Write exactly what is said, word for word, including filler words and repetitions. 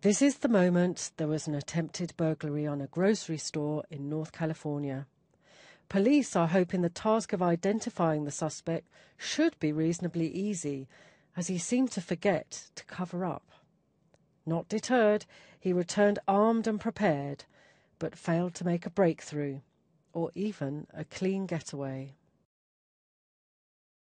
This is the moment there was an attempted burglary on a grocery store in North California. Police are hoping the task of identifying the suspect should be reasonably easy, as he seemed to forget to cover up. Not deterred, he returned armed and prepared, but failed to make a breakthrough, or even a clean getaway.